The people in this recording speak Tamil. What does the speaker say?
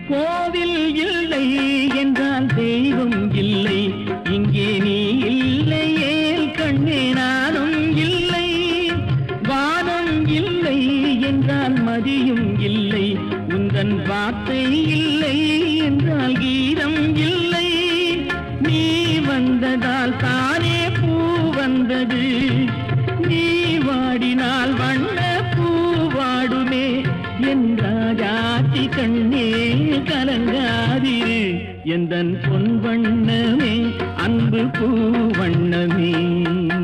கோவில் இல்லை என்றால் தெய்வம் இல்லை, இங்கே நீ இல்லையே கண்ணே நானும் இல்லை. வானம் இல்லை என்றால் மதியும் இல்லை, உந்தன் வார்த்தை இல்லை என்றால் கீதம் இல்லை. நீ வந்ததால் தானே பூ வந்தது, நீ வாடினால் வண்ண பூ வாடுமே. என் ராஜாத்தி கண்ணே கலங்காதிரு, எந்தன் பொன் வண்ணமே அன்பு பூ வண்ணமே.